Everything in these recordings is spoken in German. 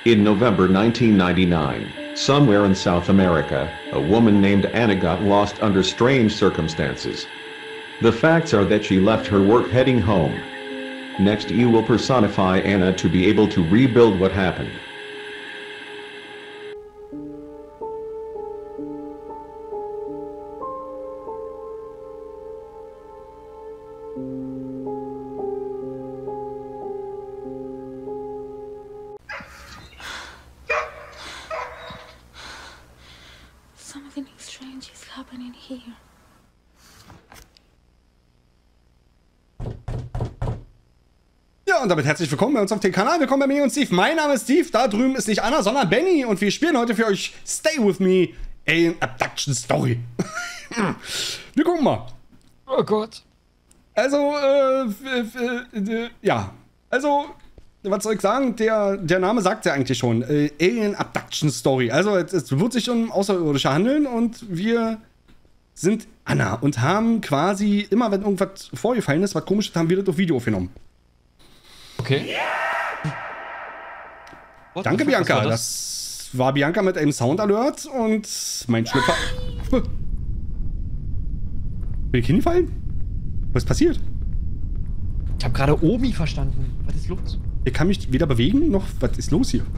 In November 1999, somewhere in South America, a woman named Anna got lost under strange circumstances. The facts are that she left her work heading home. Next, you will personify Anna to be able to rebuild what happened. Something strange is happening here. Ja, und damit herzlich willkommen bei uns auf dem Kanal. Willkommen bei mir und Steve. Mein Name ist Steve. Da drüben ist nicht Anna, sondern Benny. Und wir spielen heute für euch Stay With Me, Alien Abduction Story. Wir gucken mal. Oh Gott. Also, ja. Also, was soll ich sagen? Der Name sagt ja eigentlich schon. Alien Abduction Story. Also, es wird sich um Außerirdische handeln und wir sind Anna und haben quasi immer, wenn irgendwas vorgefallen ist, was komisch ist, haben wir das auf Video aufgenommen. Okay. Danke, Bianca. Das war Bianca mit einem Sound Alert und mein Schlüpfer. Bin ich hingefallen? Was ist passiert? Ich habe gerade Omi verstanden. Was ist los? Ich kann mich weder bewegen, noch... Was ist los hier?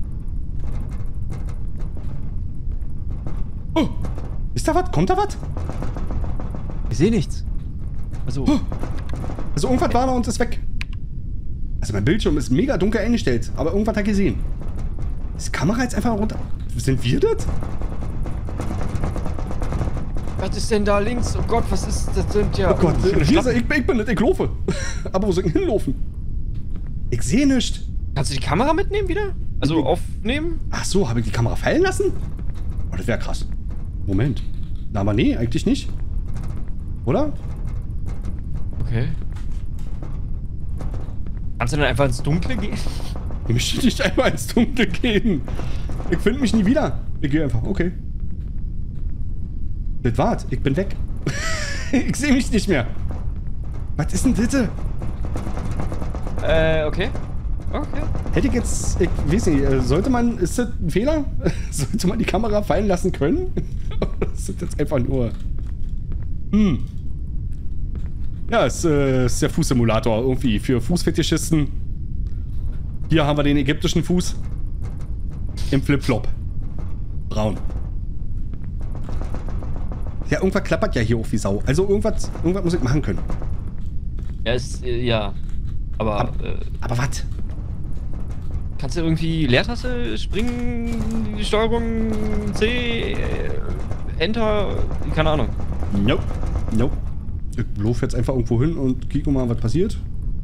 Oh! Ist da was? Kommt da was? Ich sehe nichts. Also... Oh. Also irgendwas war da und ist weg. Also mein Bildschirm ist mega dunkel eingestellt, aber irgendwas hat gesehen. Ist die Kamera jetzt einfach runter? Sind wir das? Was ist denn da links? Oh Gott, was ist das? Sind ja... Oh Gott, ich bin nicht, ich laufe. Aber wo soll ich hinlaufen? Ich sehe nichts. Kannst du die Kamera mitnehmen wieder? Also aufnehmen? Ach so, habe ich die Kamera fallen lassen? Oh, das wäre krass. Moment. Na, aber nee, eigentlich nicht. Oder? Okay. Kannst du dann einfach ins Dunkle gehen? Ich möchte nicht einmal ins Dunkle gehen. Ich finde mich nie wieder. Ich gehe einfach, okay. Das war's, ich bin weg. Ich sehe mich nicht mehr. Was ist denn das? Okay. Okay. Hätte ich jetzt, ich weiß nicht, sollte man, ist das ein Fehler? Sollte man die Kamera fallen lassen können? Oder ist das jetzt einfach nur... Ja, es ist der Fußsimulator irgendwie für Fußfetischisten. Hier haben wir den ägyptischen Fuß. Im Flipflop. Braun. Ja, irgendwas klappert ja hier auf wie Sau. Also irgendwas muss ich machen können. Ja, ja. Aber was? Kannst du irgendwie Leertaste, Springen, Steuerung, C, Enter, keine Ahnung. Nope. Nope. Ich laufe jetzt einfach irgendwo hin und kicke mal, was passiert.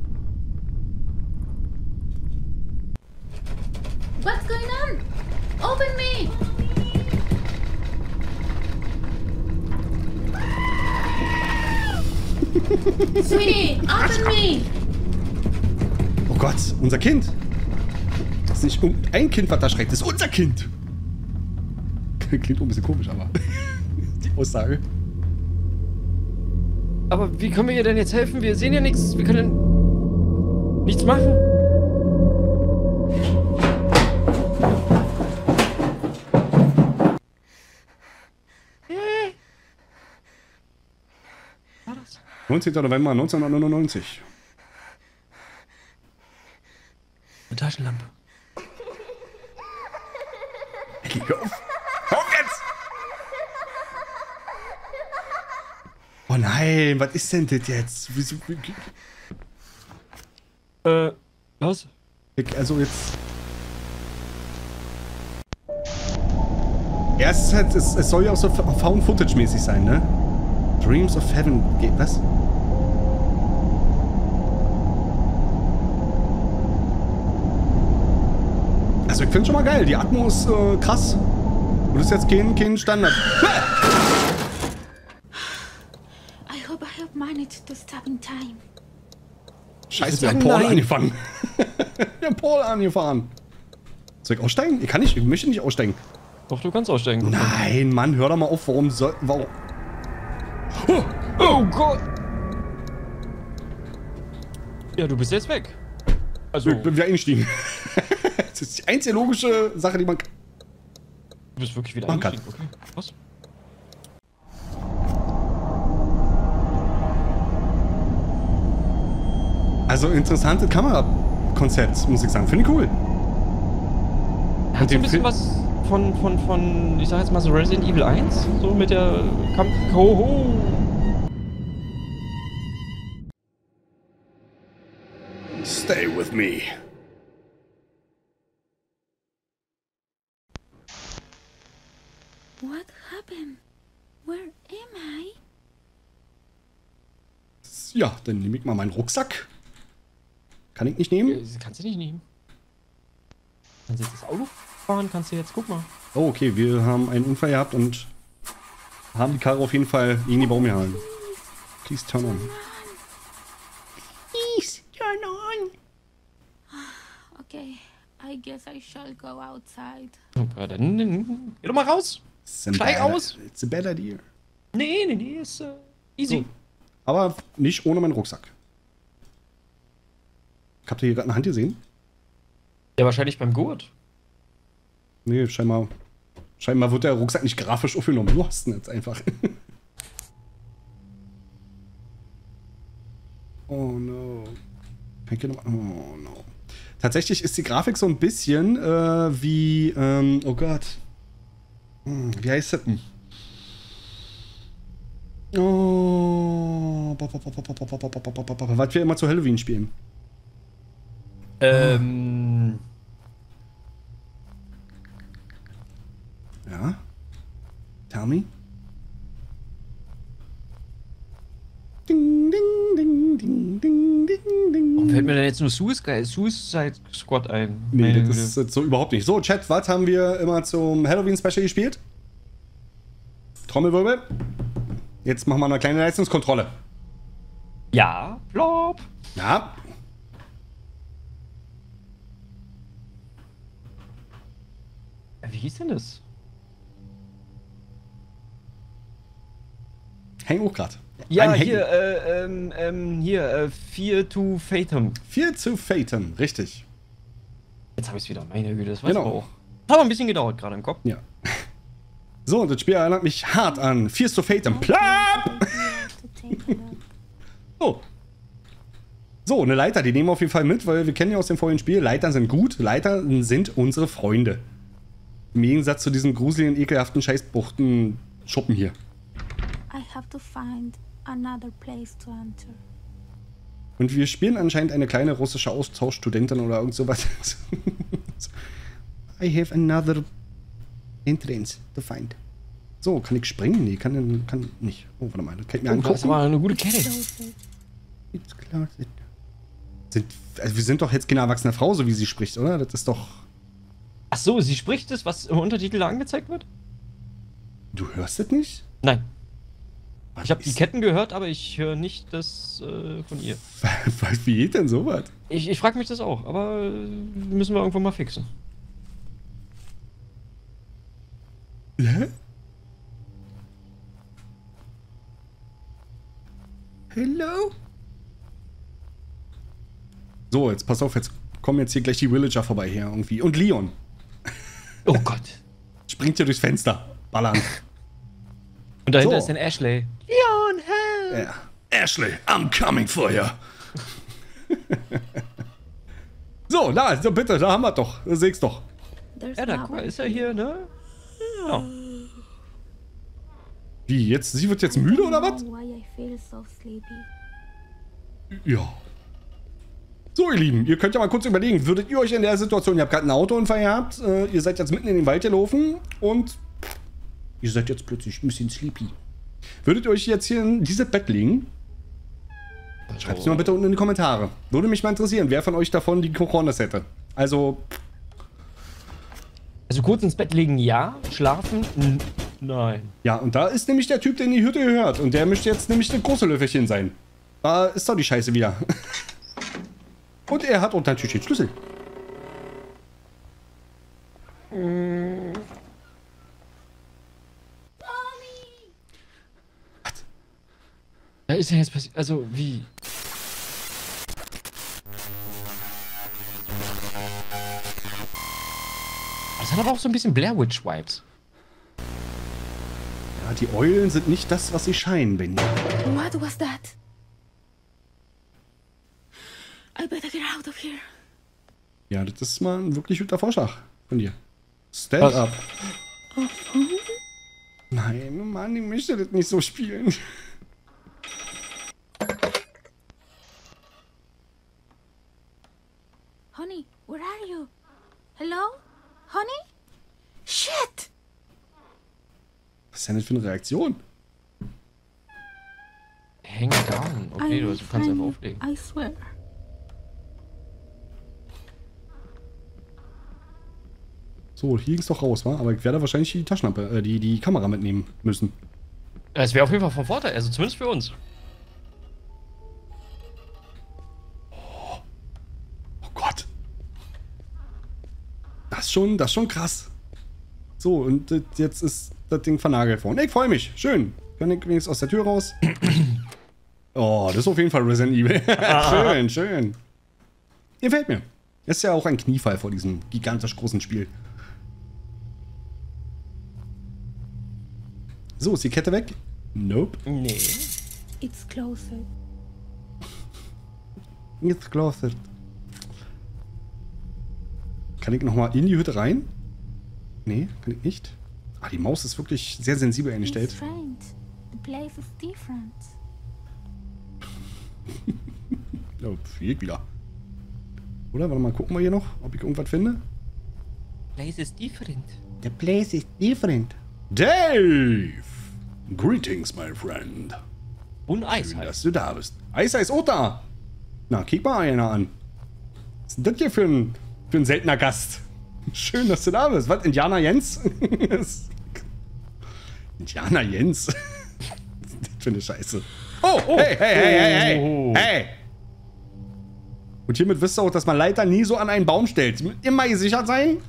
What's going on? Open me! Sweetie, open me! Oh Gott, unser Kind! Das ist nicht irgendein Kind, was da schreckt, das ist unser Kind! Klingt auch ein bisschen komisch, aber die Aussage. Aber wie können wir ihr denn jetzt helfen? Wir sehen ja nichts. Wir können nichts machen. Was war das? 19. November 1999. Eine Taschenlampe. Hey, hör auf! Hör auf jetzt! Oh nein, was ist denn das jetzt? Wieso? Was? Also jetzt... Ja, es ist halt, es soll ja auch so Found-Footage-mäßig sein, ne? Dreams of Heaven... Was? Also ich finde schon mal geil, die Atmo ist krass. Und das ist jetzt kein Standard. I hope I have managed to stop in time. Scheiße, wir haben Paul angefangen. Wir haben Paul angefahren. Soll ich aussteigen? Ich möchte nicht aussteigen. Doch, du kannst aussteigen. Nein, Mann, hör doch mal auf, warum soll... Warum? Oh Gott! Ja, du bist jetzt weg. Also... Ich bin wieder eingestiegen. Das ist die einzige logische Sache, die man... Du bist wirklich wieder Man kann. eingestiegen, okay. Was? Also interessantes Kamerakonzept, muss ich sagen. Finde ich cool. Hat so ein bisschen was von, ich sag jetzt mal so Resident Evil 1, so mit der Ho. Stay with me. What happened? Where am I? Ja, dann nehme ich mal meinen Rucksack. Kann ich nicht nehmen? Kannst du nicht nehmen. Kannst du jetzt das Auto fahren? Kannst du jetzt, guck mal. Oh, okay, wir haben einen Unfall gehabt und haben die Karre auf jeden Fall gegen die Baum gehalten. Please turn on. Please turn on. Okay, I guess I shall go outside. Ja, dann geh doch mal raus. Steig aus. It's a bad idea. Nee, ist easy. So. Aber nicht ohne meinen Rucksack. Habt ihr hier gerade eine Hand gesehen? Ja, wahrscheinlich beim Gurt. Nee, scheinbar wird der Rucksack nicht grafisch aufgenommen. Du hast ihn jetzt einfach. Oh no. Oh no. Tatsächlich ist die Grafik so ein bisschen wie, oh Gott. Wie heißt das denn? Oh. Was wir immer zu Halloween spielen. Ja? Tell me. Ding, ding, ding, ding, ding, ding, ding. Warum fällt mir denn jetzt nur Suicide Squad ein? Nee, Meine das Güte. ist jetzt so überhaupt nicht. So, Chat, was haben wir immer zum Halloween-Special gespielt? Trommelwirbel. Jetzt machen wir eine kleine Leistungskontrolle. Ja, Flop. Ja. Wie hieß denn das? Häng auch grad. Ja, Ein hier, Fear to Fatum. Fear to Fatum, richtig. Jetzt habe ich es wieder, meine Güte, das weiß Genau. ich auch. Hat aber ein bisschen gedauert gerade im Kopf. Ja. So, das Spiel erinnert mich hart an Fear to Fatum. Plap! Oh. So, eine Leiter, die nehmen wir auf jeden Fall mit, weil wir kennen ja aus dem vorigen Spiel, Leitern sind gut, Leiter sind unsere Freunde. Im Gegensatz zu diesem gruseligen, ekelhaften Scheißbuchten-Schuppen hier. I have to find another place to enter. Und wir spielen anscheinend eine kleine russische Austauschstudentin oder irgend sowas. I have another entrance to find. So, kann ich springen? Nee, kann nicht. Oh, warte mal, das kann ich mir Oh, das angucken. war eine gute Kette. Closer. It's closet. Also wir sind doch jetzt keine erwachsene Frau, so wie sie spricht, oder? Das ist doch... Ach so, sie spricht es, was im Untertitel da angezeigt wird? Du hörst das nicht? Nein. Was Ich habe die ist- Ketten gehört, aber ich höre nicht das von ihr. Wie geht denn sowas? Ich frage mich das auch, aber müssen wir irgendwann mal fixen. Hä? Hello? So, jetzt pass auf, jetzt kommen jetzt hier gleich die Villager vorbei hier irgendwie. Und Leon Oh Gott. springt hier durchs Fenster. Ballern. Und dahinter So. ist ein Ashley. Leon, help! Ja. Ashley, I'm coming for you. So, da, so bitte, da haben wir doch. Da seht's doch. There's Ja, da, guck mal, ist er hier, ne? Ja. Wie, jetzt? Sie wird jetzt müde oder was? Why I feel so sleepy. Ja. So, ihr Lieben, ihr könnt ja mal kurz überlegen, würdet ihr euch in der Situation, ihr habt gerade einen Autounfall gehabt, ihr seid jetzt mitten in den Wald gelaufen und ihr seid jetzt plötzlich ein bisschen sleepy. Würdet ihr euch jetzt hier in dieses Bett legen? Schreibt es mir mal bitte unten in die Kommentare. Würde mich mal interessieren, wer von euch davon die Coronas hätte. Also, Also kurz ins Bett legen, ja. Schlafen, nein. ja, und da ist nämlich der Typ, der in die Hütte gehört. Und der möchte jetzt nämlich das große Löffelchen sein. Da ist doch die Scheiße wieder. Und er hat unter natürlich den Schlüssel. Da ist ja jetzt passiert. Also, wie? Das hat aber auch so ein bisschen Blair Witch Vibes. Ja, die Eulen sind nicht das, was sie scheinen, Benny. What was that? I better get out of here. Ja, das ist mal ein wirklich guter Vorschlag von dir. Stand Was? up. Nein, Mann, ich möchte das nicht so spielen. Honey, where are you? Hello? Honey? Shit! Was ist denn das für eine Reaktion? Hang down. Okay, du kannst einfach auflegen. I swear. So, hier ging's doch raus, wa? Aber ich werde wahrscheinlich die Taschenlampe, die Kamera mitnehmen müssen. Es wäre auf jeden Fall von Vorteil, also zumindest für uns. Oh Gott. Das ist schon krass. So, und jetzt ist das Ding vernagelt worden. Ich freue mich. Schön. Kann ich wenigstens aus der Tür raus? Oh, das ist auf jeden Fall Resident Evil. Schön, schön. Gefällt mir. Ist ja auch ein Kniefall vor diesem gigantisch großen Spiel. So, ist die Kette weg? Nope. Nee. It's closer. Jetzt closer. Kann ich nochmal in die Hütte rein? Nee, kann ich nicht. Ah, die Maus ist wirklich sehr sensibel eingestellt. It's strange. The place is different. Ja, fliegt wieder. Oder? Warte mal, gucken wir hier noch, ob ich irgendwas finde. Place is different. The place is different. Dave! Greetings, my friend. Und Eis Schön, halt. dass du da bist. Eis ist auch da. Na, kick mal einer an. Was ist denn das hier für ein seltener Gast? Schön, dass du da bist. Was, Indianer Jens? Indianer Jens? Was ist das für eine Scheiße? Oh, hey. Und hiermit wisst ihr auch, dass man Leiter nie so an einen Baum stellt. Immer gesichert sein.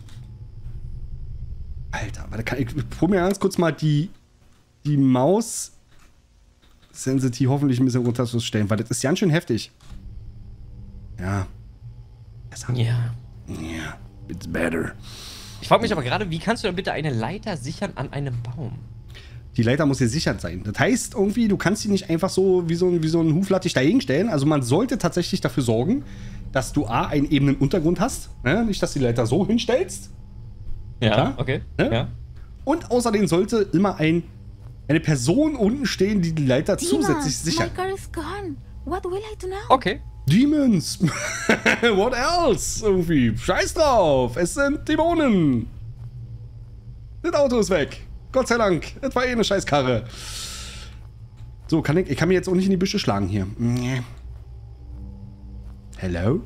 Alter, warte, ich probiere mir ganz kurz mal die Maus sensitiv hoffentlich ein bisschen runterzustellen, weil das ist ganz schön heftig. Ja. Besser. Ja. Ja, it's better. Ich frage mich aber gerade, wie kannst du denn bitte eine Leiter sichern an einem Baum? Die Leiter muss gesichert sein. Das heißt irgendwie, du kannst die nicht einfach so wie so ein Huflattich dagegen stellen. Also man sollte tatsächlich dafür sorgen, dass du A, einen ebenen Untergrund hast. Ne? Nicht, dass du die Leiter so hinstellst. Ja, Klar? okay. Ne? Ja. Und außerdem sollte immer eine Person unten stehen, die Leiter zusätzlich sichert. My car is gone. What will I do now? Okay. Demons! What else? Irgendwie. Scheiß drauf! Es sind Dämonen! Das Auto ist weg! Gott sei Dank! Das war eh eine Scheißkarre. So, ich kann mir jetzt auch nicht in die Büsche schlagen hier. Hello?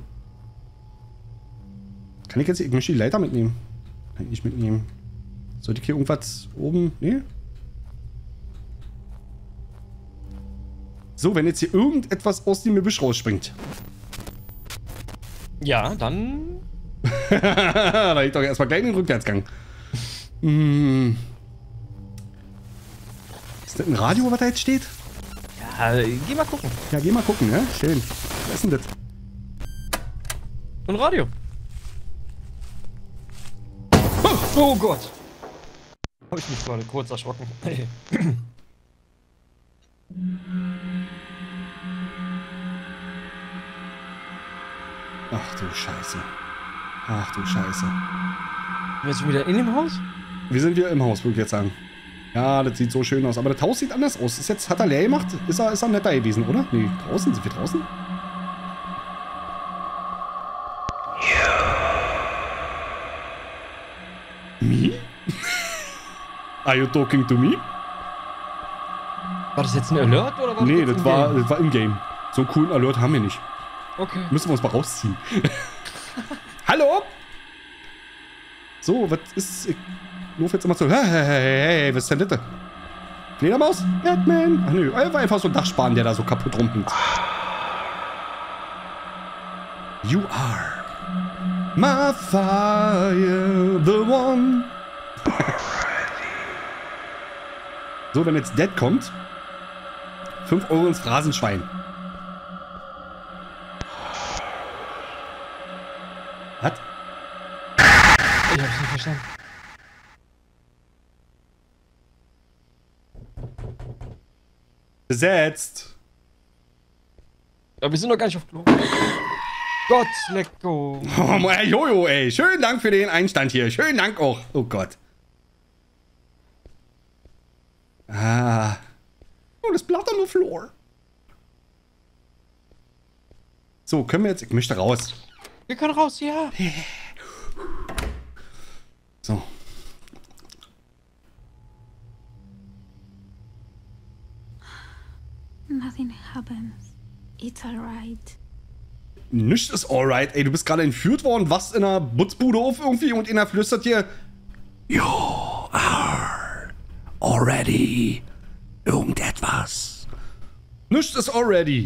Kann ich jetzt... Ich möchte die Leiter mitnehmen. Kann ich nicht mitnehmen. Sollte ich hier irgendwas oben... Nee? So, wenn jetzt hier irgendetwas aus dem Gebüsch rausspringt. Ja, dann. Da liegt doch erstmal gleich in den Rückwärtsgang. Ist das ein Radio, was da jetzt steht? Ja, geh mal gucken. Ja, geh mal gucken, ne? Schön. Was ist denn das? Ein Radio. Oh Gott. Habe ich mich gerade kurz erschrocken. Ach du Scheiße. Ach du Scheiße. Wir sind wieder in dem Haus? Wir sind wieder im Haus, würde ich jetzt sagen. Ja, das sieht so schön aus. Aber das Haus sieht anders aus. Hat er leer gemacht? Ist er netter gewesen, oder? Nee, draußen? Sind wir draußen? Me? Are you talking to me? War das jetzt ein Alert oder war Nee, jetzt das ein war Game? im Game. So einen coolen Alert haben wir nicht. Okay. Müssen wir uns mal rausziehen. Hallo? So, was ist... Ich laufe jetzt immer so... Hey, was ist denn das? Fledermaus? Batman? Ach nö, einfach so ein Dachspan, der da so kaputt rumhängt. You are my fire, the one. So, wenn jetzt Dead kommt, 5 Euro ins Phrasenschwein. Was? Ich hab's nicht verstanden. Besetzt. Aber wir sind noch gar nicht auf Klo. Gott, lecko. Oh, mein Jojo, ey. Schönen Dank für den Einstand hier. Schönen Dank auch. Oh Gott. Ah. Oh, das Blatt on the floor. So, können wir jetzt... Ich möchte raus. Wir können raus, ja. So. Nothing happens. It's alright. Nichts ist alright, ey. Du bist gerade entführt worden, wachst in einer Butzbude auf irgendwie und einer flüstert dir... You are already irgendetwas. Nichts ist already.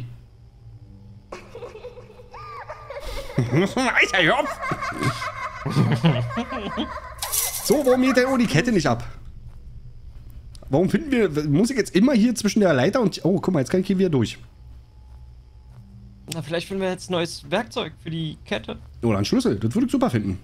Alter, hör auf. So, warum geht der die Kette nicht ab? Warum finden wir... Muss ich jetzt immer hier zwischen der Leiter und... Oh, guck mal, jetzt kann ich hier wieder durch. Na, vielleicht finden wir jetzt neues Werkzeug für die Kette. Oder einen Schlüssel. Das würde ich super finden.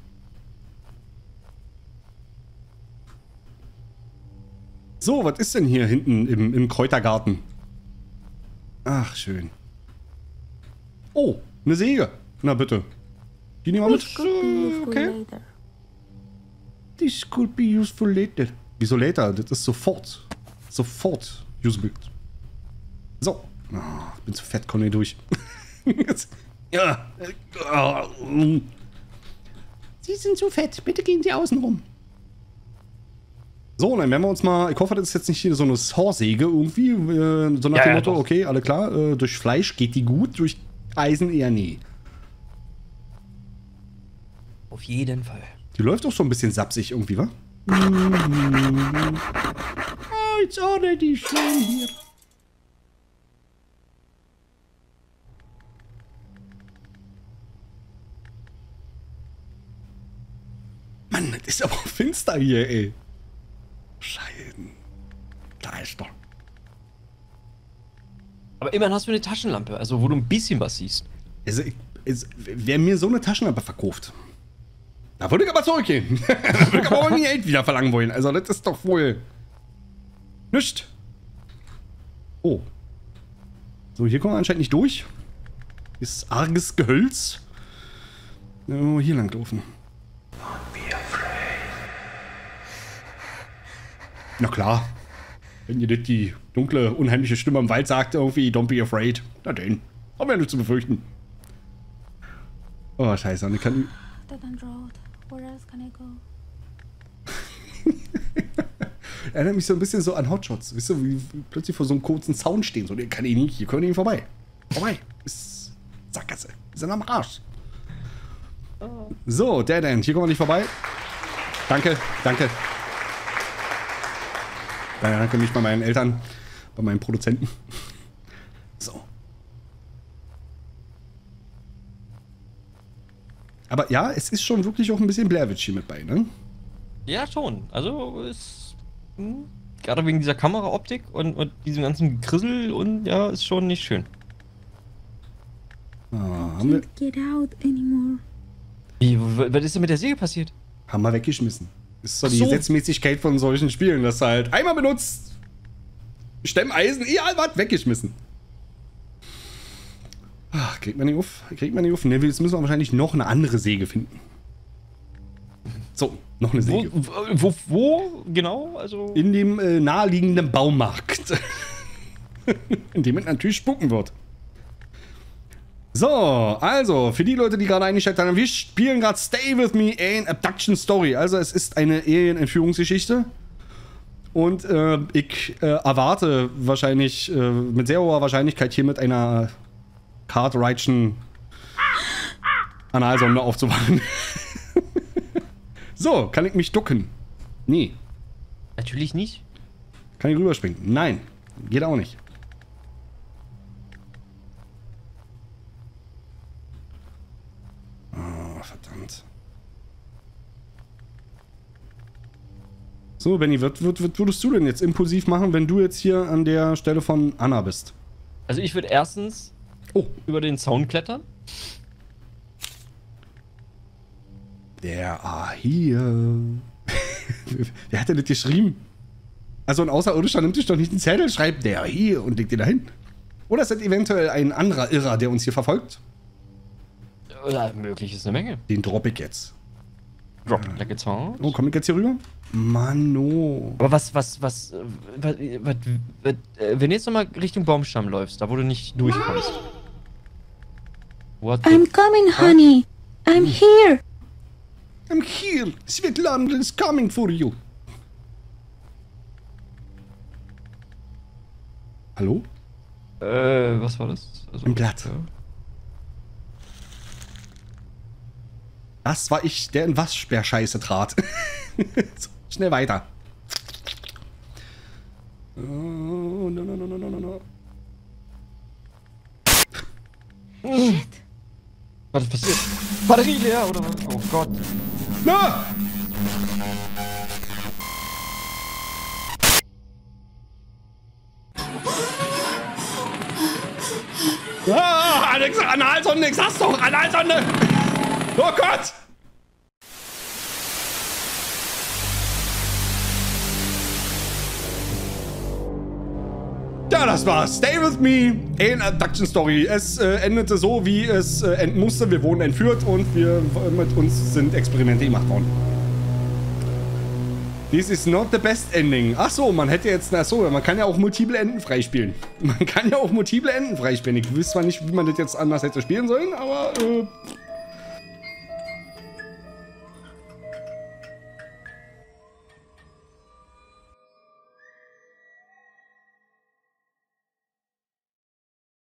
So, was ist denn hier hinten im Kräutergarten? Ach, schön. Oh, eine Säge. Na bitte. Die nehmen wir mit. Okay. This could be useful later. Wieso later? Das ist sofort. Sofort usable. So. Oh, ich bin zu fett, komm nicht durch. Ja. Sie sind zu fett. Bitte gehen Sie außen rum. So, dann werden wir uns mal... Ich hoffe, das ist jetzt nicht hier so eine Saw-Säge irgendwie. So nach dem Motto, okay, alle klar. Durch Fleisch geht die gut, durch Eisen eher nie. Auf jeden Fall. Die läuft auch so ein bisschen sapsig irgendwie, wa? Oh, it's already schön hier. Mann, das ist aber finster hier, ey. Scheiden. Da ist doch. Aber immerhin hast du eine Taschenlampe, also wo du ein bisschen was siehst. Also, wer mir so eine Taschenlampe verkauft, da würde ich aber zurückgehen. Da würde ich aber auch nie Geld wieder verlangen wollen. Also, das ist doch wohl nicht. Oh. So, hier kommen wir anscheinend nicht durch. Hier ist arges Gehölz. Oh, hier lang laufen. Na klar. Wenn ihr das die dunkle, unheimliche Stimme im Wald sagt, irgendwie, don't be afraid. Na denn. Haben wir ja nichts zu befürchten. Oh, scheiße. Und ich kann... Dead end road. Where else can I go? Erinnert mich so ein bisschen so an Hotshots. Wisst ihr, wie plötzlich vor so einem kurzen Zaun stehen. So, den kann ich nicht. Hier können wir nicht vorbei. Vorbei. Ist Sackgasse. Wir sind am Arsch. So, Dead End. Hier kommen wir nicht vorbei. Danke, danke. Danke mich bei meinen Eltern, bei meinen Produzenten. So. Aber ja, es ist schon wirklich auch ein bisschen Blair Witch hier mit bei, ne? Ja, schon. Also ist gerade wegen dieser Kameraoptik und diesem ganzen Grissel und ja, ist schon nicht schön. Haben wir, Get out anymore. Wie, was ist denn mit der Säge passiert? haben wir weggeschmissen. Ist so die Ach so. Gesetzmäßigkeit von solchen Spielen, dass du halt einmal benutzt, Stemmeisen, egal was, weggeschmissen. Ach, kriegt man nicht auf, kriegt man nicht auf. Ne, jetzt müssen wir wahrscheinlich noch eine andere Säge finden. So, noch eine Säge. Wo genau? Also In dem naheliegenden Baumarkt. In dem es natürlich spucken wird. So, also, für die Leute, die gerade eingeschaltet haben, wir spielen gerade Stay With Me, an Abduction Story. Also, es ist eine Alien-Entführungsgeschichte. Und ich erwarte wahrscheinlich, mit sehr hoher Wahrscheinlichkeit hier mit einer Cartwrightschen Analsonde aufzuwachen. So, kann ich mich ducken? Nee. natürlich nicht. Kann ich rüberspringen? Nein. Geht auch nicht. Oh, verdammt. So, Benny, was würdest du denn jetzt impulsiv machen, wenn du jetzt hier an der Stelle von Anna bist? Also ich würde erstens über den Zaun klettern. There are here. Wer hat denn das geschrieben? Also ein Außerirdischer nimmt sich doch nicht den Zettel, schreibt der hier und legt den da hin. Oder ist das eventuell ein anderer Irrer, der uns hier verfolgt? Ja, möglich ist eine Menge. Den droppe ich jetzt. Drop like it's hot. Oh, komm ich jetzt hier rüber? Mano. Aber wenn du jetzt nochmal Richtung Baumstamm läufst, da wo du nicht durchkommst. What the I'm coming, honey. I'm here. I'm here. Svetlana is coming for you. Hallo? Was war das? Also, Ein Blatt. Ja. Das war ich, der in Waschbärscheiße trat. So, schnell weiter. Oh, no. Shit. Was ist passiert? Batterie leer oder was? Oh Gott. Na! Ah, Alex, Analsonde, ich sag's doch, Analsonde! Oh Gott! Ja, das war's. Stay with me. Alien Abduction Story. Es endete so, wie es enden musste. Wir wurden entführt und mit uns sind Experimente gemacht worden. This is not the best ending. Ach so, man hätte jetzt... Ach so, man kann ja auch multiple Enden freispielen. Man kann ja auch multiple Enden freispielen. Ich wüsste zwar nicht, wie man das jetzt anders hätte spielen sollen, aber...